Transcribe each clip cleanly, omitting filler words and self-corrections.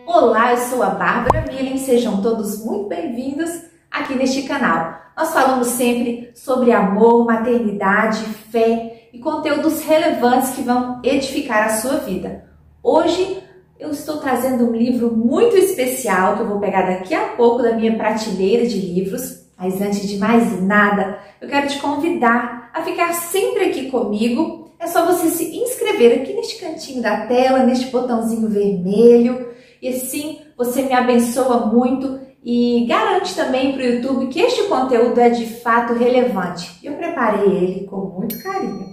Olá, eu sou a Bárbara Millen, sejam todos muito bem-vindos aqui neste canal. Nós falamos sempre sobre amor, maternidade, fé e conteúdos relevantes que vão edificar a sua vida. Hoje eu estou trazendo um livro muito especial que eu vou pegar daqui a pouco da minha prateleira de livros. Mas antes de mais nada, eu quero te convidar a ficar sempre aqui comigo. É só você se inscrever aqui neste cantinho da tela, neste botãozinho vermelho. E assim você me abençoa muito e garante também para o YouTube que este conteúdo é de fato relevante. Eu preparei ele com muito carinho.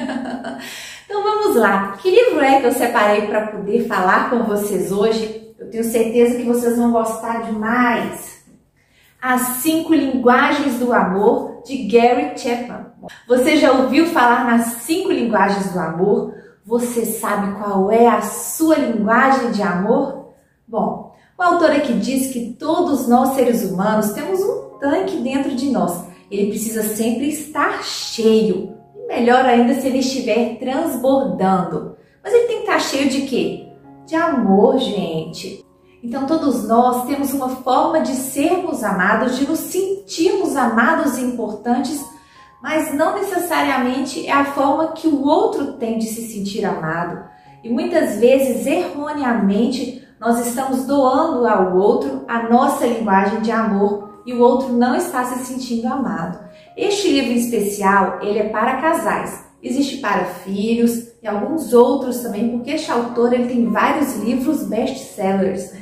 Então vamos lá. Que livro é que eu separei para poder falar com vocês hoje? Eu tenho certeza que vocês vão gostar demais. As 5 Linguagens do Amor, de Gary Chapman. Você já ouviu falar nas 5 linguagens do amor? Você sabe qual é a sua linguagem de amor? Bom, o autor aqui diz que todos nós seres humanos temos um tanque dentro de nós. Ele precisa sempre estar cheio. E melhor ainda se ele estiver transbordando. Mas ele tem que estar cheio de quê? De amor, gente. Então todos nós temos uma forma de sermos amados, de nos sentirmos amados e importantes, mas não necessariamente é a forma que o outro tem de se sentir amado. E muitas vezes, erroneamente, nós estamos doando ao outro a nossa linguagem de amor e o outro não está se sentindo amado. Este livro em especial, ele é para casais. Existe para filhos e alguns outros também, porque este autor ele tem vários livros best-sellers.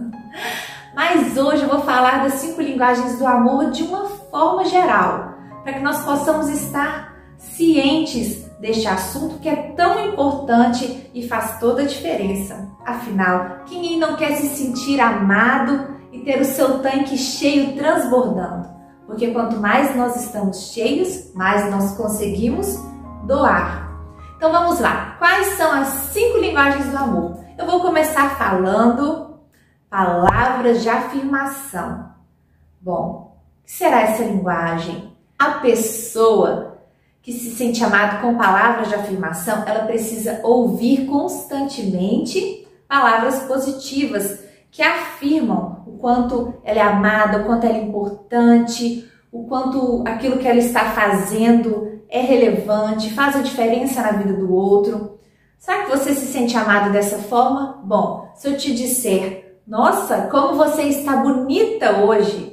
Mas hoje eu vou falar das 5 linguagens do amor de uma forma geral, para que nós possamos estar cientes deste assunto que é tão importante e faz toda a diferença. Afinal, quem não quer se sentir amado e ter o seu tanque cheio transbordando? Porque quanto mais nós estamos cheios, mais nós conseguimos doar. Então vamos lá. Quais são as 5 linguagens do amor? Eu vou começar falando palavras de afirmação. Bom, o que será essa linguagem? A pessoa que se sente amada com palavras de afirmação, ela precisa ouvir constantemente palavras positivas que afirmam o quanto ela é amada, o quanto ela é importante, o quanto aquilo que ela está fazendo é relevante, faz a diferença na vida do outro. Será que você se sente amado dessa forma? Bom, se eu te disser, nossa, como você está bonita hoje.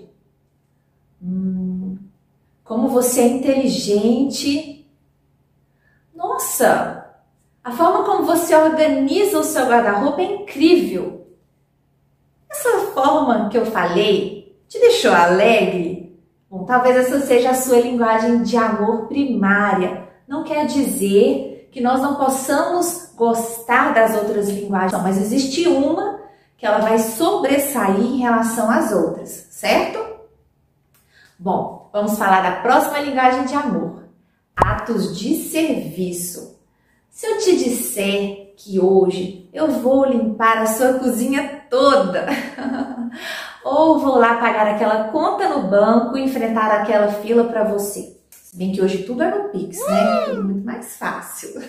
Como você é inteligente. Nossa, a forma como você organiza o seu guarda-roupa é incrível. Essa forma que eu falei te deixou alegre? Bom, talvez essa seja a sua linguagem de amor primária. Não quer dizer que nós não possamos gostar das outras linguagens, não, mas existe uma que ela vai sobressair em relação às outras, certo? Bom, vamos falar da próxima linguagem de amor, atos de serviço. Se eu te disser que hoje eu vou limpar a sua cozinha toda, ou vou lá pagar aquela conta no banco e enfrentar aquela fila para você. Se bem que hoje tudo é no Pix, né? Tudo muito mais fácil.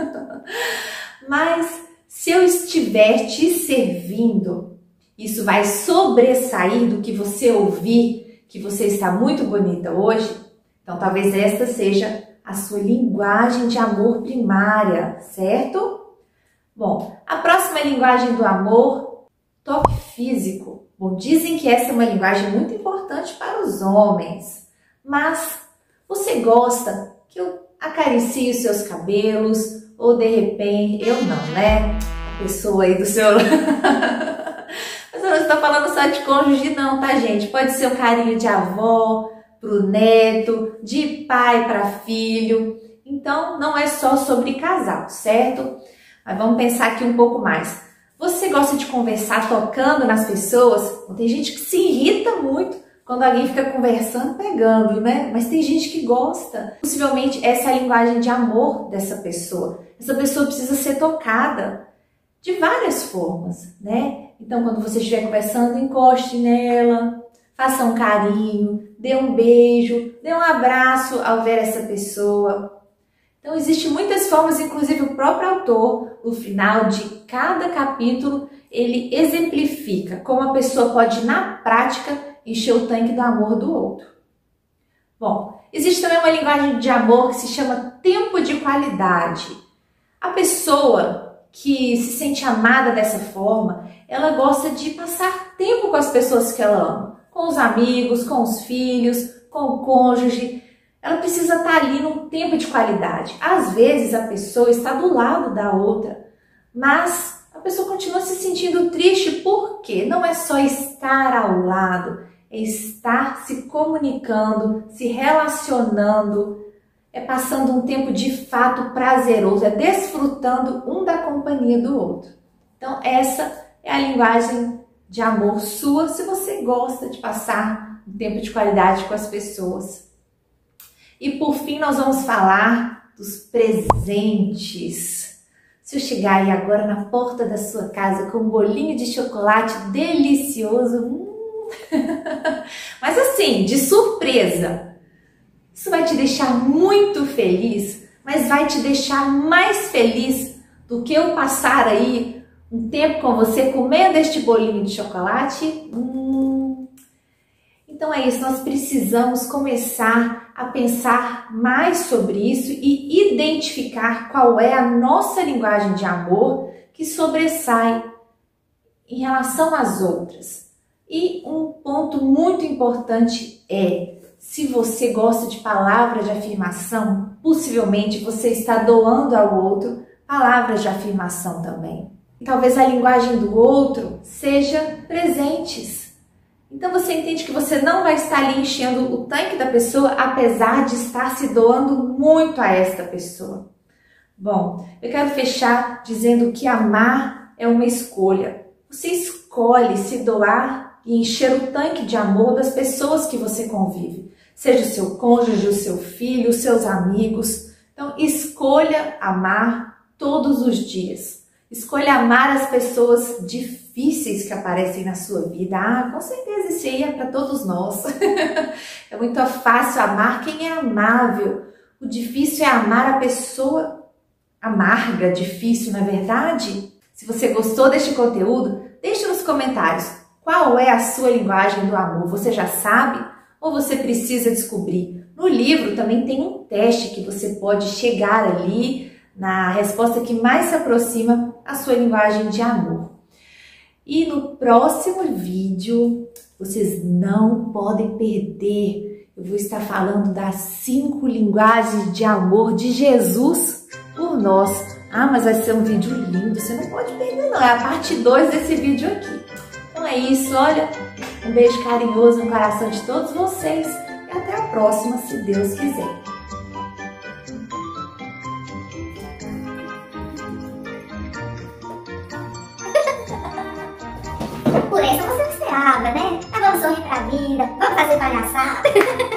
Mas se eu estiver te servindo, isso vai sobressair do que você ouvir, que você está muito bonita hoje. Então talvez esta seja a sua linguagem de amor primária, certo? Bom, a próxima linguagem do amor, toque físico. Bom, dizem que essa é uma linguagem muito importante para os homens, mas você gosta que eu acaricie os seus cabelos ou de repente, eu não, né? A pessoa aí do seu... Mas eu não estou falando só de cônjuge não, tá, gente? Pode ser um carinho de avó pro neto, de pai para filho. Então, não é só sobre casal, certo? Mas vamos pensar aqui um pouco mais. Você gosta de conversar tocando nas pessoas? Tem gente que se irrita muito quando alguém fica conversando, pegando, né? Mas tem gente que gosta. Possivelmente essa é a linguagem de amor dessa pessoa. Essa pessoa precisa ser tocada de várias formas, né? Então, quando você estiver conversando, encoste nela, faça um carinho, dê um beijo, dê um abraço ao ver essa pessoa. Então, existem muitas formas, inclusive o próprio autor, no final de cada capítulo, ele exemplifica como a pessoa pode, na prática, encher o tanque do amor do outro. Bom, existe também uma linguagem de amor que se chama tempo de qualidade. A pessoa que se sente amada dessa forma, ela gosta de passar tempo com as pessoas que ela ama, com os amigos, com os filhos, com o cônjuge. Ela precisa estar ali num tempo de qualidade. Às vezes a pessoa está do lado da outra, mas a pessoa continua se sentindo triste porque não é só estar ao lado, é estar se comunicando, se relacionando, é passando um tempo de fato prazeroso, é desfrutando um da companhia do outro. Então essa é a linguagem de amor sua, se você gosta de passar um tempo de qualidade com as pessoas. E por fim nós vamos falar dos presentes. Se eu chegar aí agora na porta da sua casa com um bolinho de chocolate delicioso, mas assim, de surpresa, isso vai te deixar muito feliz, mas vai te deixar mais feliz do que eu passar aí um tempo com você comendo este bolinho de chocolate? Então é isso, nós precisamos começar a pensar mais sobre isso e identificar qual é a nossa linguagem de amor que sobressai em relação às outras. E um ponto muito importante é, se você gosta de palavras de afirmação, possivelmente você está doando ao outro palavras de afirmação também. E talvez a linguagem do outro seja presentes. Então você entende que você não vai estar ali enchendo o tanque da pessoa, apesar de estar se doando muito a esta pessoa. Bom, eu quero fechar dizendo que amar é uma escolha. Você escolhe se doar e encher o tanque de amor das pessoas que você convive. Seja o seu cônjuge, o seu filho, os seus amigos. Então escolha amar todos os dias. Escolha amar as pessoas difíceis que aparecem na sua vida. Com certeza isso aí é para todos nós. É muito fácil amar quem é amável. O difícil é amar a pessoa amarga, difícil, não é verdade? Se você gostou deste conteúdo, deixe nos comentários qual é a sua linguagem do amor. Você já sabe ou você precisa descobrir? No livro também tem um teste que você pode chegar ali na resposta que mais se aproxima à sua linguagem de amor. E no próximo vídeo, vocês não podem perder, eu vou estar falando das 5 linguagens de amor de Jesus por nós. Mas vai ser um vídeo lindo, você não pode perder não, é a parte 2 desse vídeo aqui. Então é isso, olha, um beijo carinhoso no coração de todos vocês e até a próxima, se Deus quiser. Por essa você não esperava, né? Mas vamos sorrir pra vida, vamos fazer palhaçada.